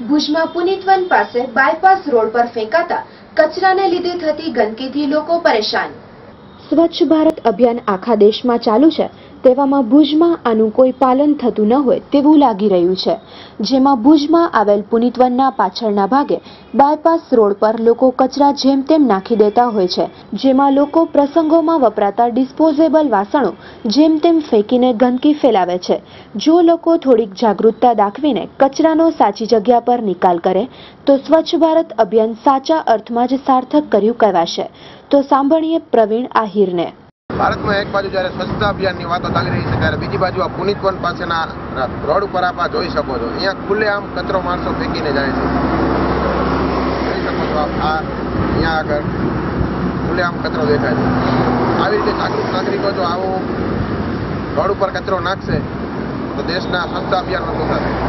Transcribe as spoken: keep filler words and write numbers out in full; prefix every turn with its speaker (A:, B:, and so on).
A: ભુજમાં પુનિતવન પાસે bypass road પર ફેંકાતા કચરાને લીધે થતી ગંદકીથી લોકો પરેશાન। સ્વચ્છ ભારત અભિયાન આખા દેશમાં ચાલુ છે, તેવામાં ભુજમાં આનું કોઈ પાલન થતું ન હોય તેવું લાગી રહ્યું છે, જેમાં ભુજમાં આવેલ પુનિતવનના પાછળના ભાગે બાયપાસ રોડ પર લોકો કચરા જેમ તેમ નાખી દેતા હોય છે, જેમાં લોકો પ્રસંગોમાં વપરાતા ડિસ્પોઝેબલ વાસણો જેમ તેમ ફેંકીને ગંદકી ફેલાવે છે। જો લોકો થોડીક જાગૃતતા દાખવીને કચરાનો સાચી જગ્યા પર નિકાલ કરે તો સ્વચ્છ ભારત અભિયાન સાચા અર્થમાં જ સાર્થક કર્યું કહેવાશે। તો સાંભળીએ પ્રવીણ આહિરને।
B: भारत में एक बाजू जયારે સ્વચ્છતા અભિયાનની વાતો ચાલી રહી છે ત્યારે બીજી બાજુ આ પુનિતવન પાસેના રોડ ઉપર આપ જોઈ શકો છો, અહીંયા ખુલ્લેઆમ કચરો માણસો ફેંકીને જાય છે। જોઈ શકો છો આપ આ અહીંયા આગળ ખુલ્લેઆમ કચરો દેખાય છે। આવી રીતે જાગૃત નાગરિકો જો આવો રોડ ઉપર કચરો નાખશે તો દેશના સ્વચ્છતા અભિયાનનો સુધાર થશે।